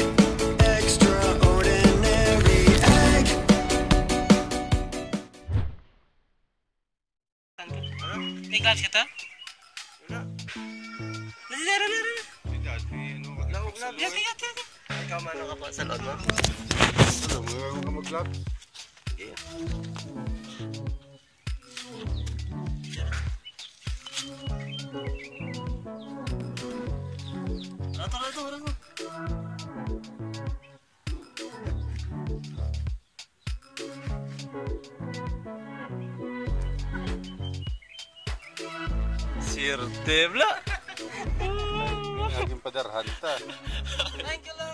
extraordinary egg. May gloves ka to? Wala. Laro. Lawag na. Ikaw man ka pa sa loob mo? Ano, mayroon ka mag-lock? Sige. Tara. Sir Debla. Naging padarhan ta. Thank you, Lord.